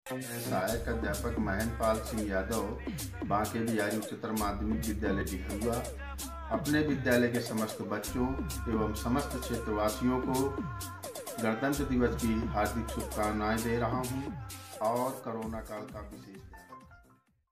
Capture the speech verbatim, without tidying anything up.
मैं सहायक अध्यापक महेंद्रपाल सिंह यादव बांके बिहारी उच्चतर माध्यमिक विद्यालय डिहरुआ अपने विद्यालय के समस्त बच्चों एवं समस्त क्षेत्रवासियों को गणतंत्र दिवस की हार्दिक शुभकामनाएं दे रहा हूं और कोरोना काल का विशेष ध्यान